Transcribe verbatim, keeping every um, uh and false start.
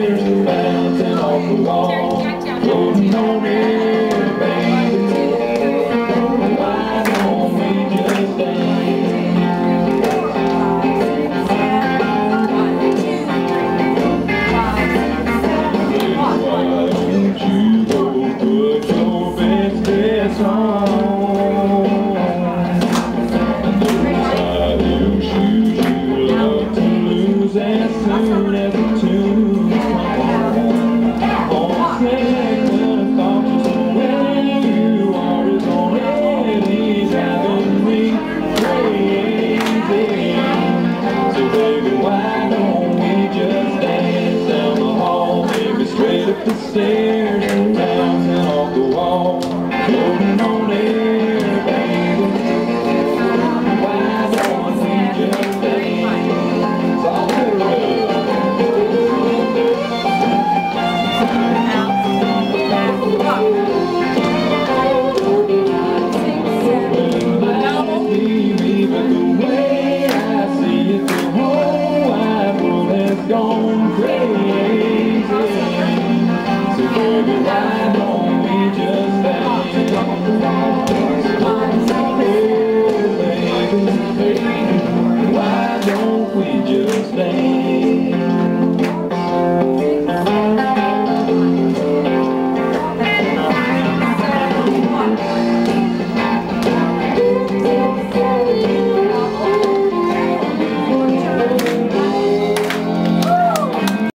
stairs, bouncing off the wall, floating on air, baby. Why don't we just dance? Why don't you go put your best dress on? As soon as the tunes come on, on second thought, just where you are is already driving me crazy. So baby, why don't we just dance down the hall, maybe straight up the stairs?